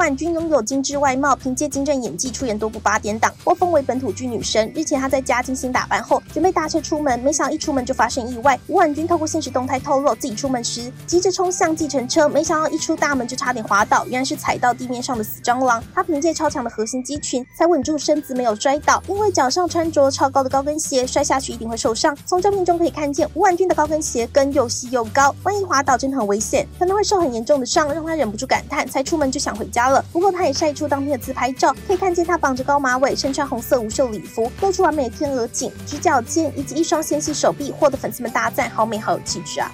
婉君拥有精致外貌，凭借精湛演技出演多部8点档，获封为本土剧女神。日前她在家精心打扮后，准备搭车出门，没想到一出门就发生意外。吴婉君透过现实动态透露，自己出门时急着冲向计程车，没想到一出大门就差点滑倒，原来是踩到地面上的死蟑螂。她凭借超强的核心肌群才稳住身子，没有摔倒。因为脚上穿着超高的高跟鞋，摔下去一定会受伤。从照片中可以看见，吴婉君的高跟鞋跟又细又高，万一滑倒真的很危险，可能会受很严重的伤，让她忍不住感叹，才出门就想回家了。不过她也晒出当天的自拍照，可以看见她绑着高马尾，身穿红色无袖礼服，露出完美的天鹅颈、直角肩以及一双纤细手臂，获得粉丝们大赞，好美好有气质啊！